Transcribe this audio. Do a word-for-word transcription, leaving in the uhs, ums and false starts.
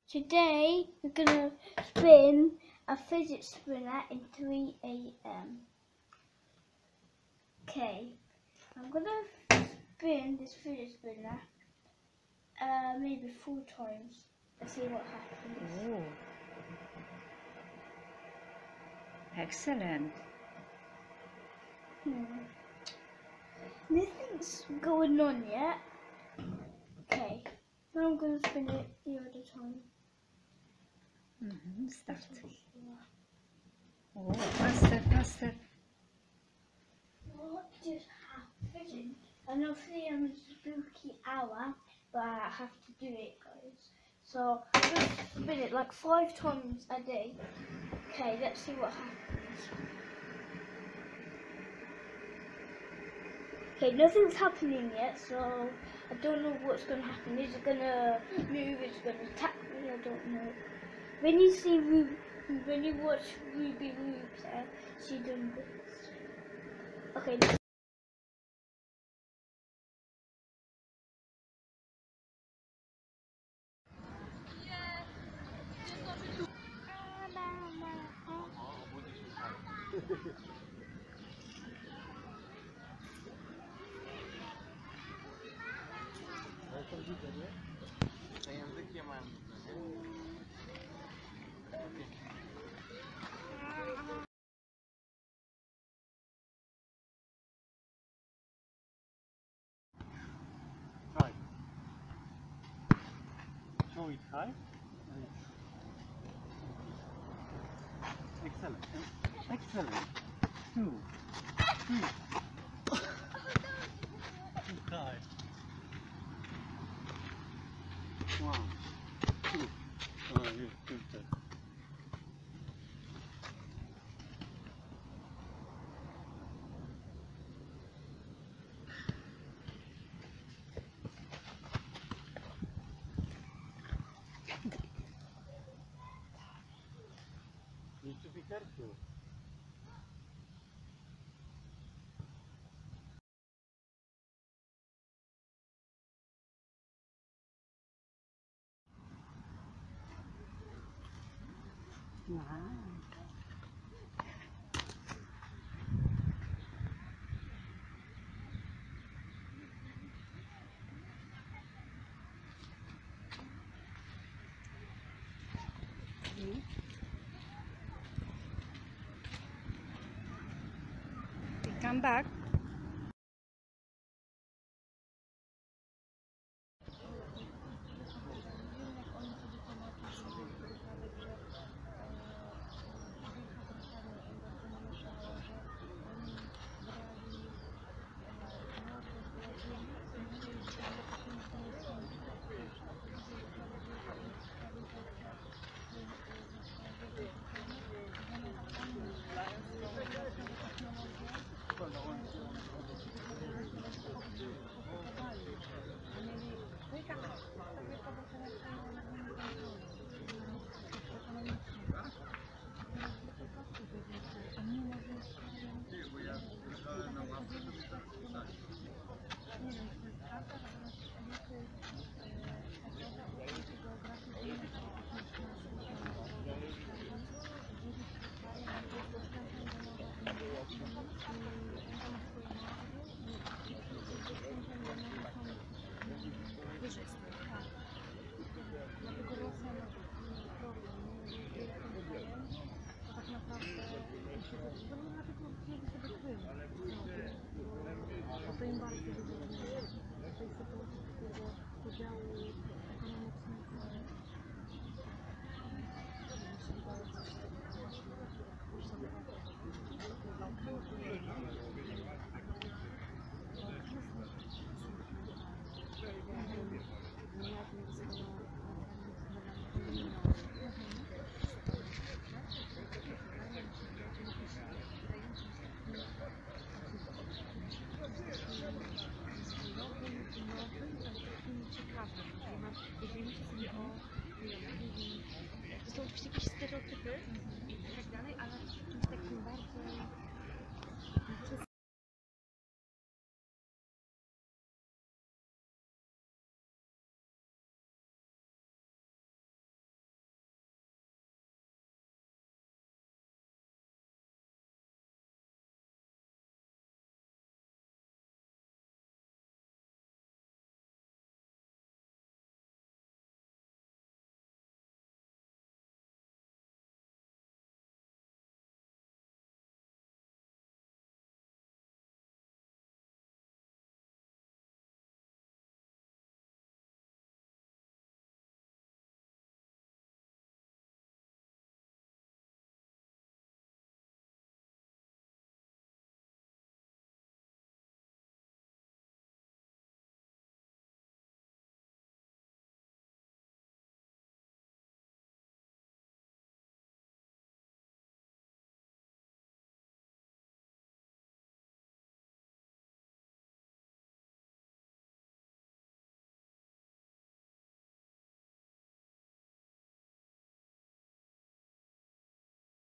Today we're gonna spin a fidget spinner in three A M Okay, I'm gonna spin this fidget spinner uh, maybe four times. Let's see what happens. Oh, excellent. Hmm. Nothing's going on yet. Okay, now I'm gonna spin it the other time. Mm-hmm. Start. Oh, faster, faster. What just happened? I know three A M is a spooky hour, but I have to do it, guys. So I'm gonna spin it like five times a day. Okay, let's see what happens. Okay, nothing's happening yet, so I don't know what's gonna happen. Is it gonna move? Is it gonna attack me? I don't know. When you see Ruby, when you watch Ruby Rubes, uh, she done this. Okay. Hi. Show it high. Excellent. Excellent. Two. Three. Too high. One. Two. Oh, you good. Need to be careful. Wow. Okay. Come back. Jeżeli myślę sobie o, to są oczywiście jakieś stereotypy,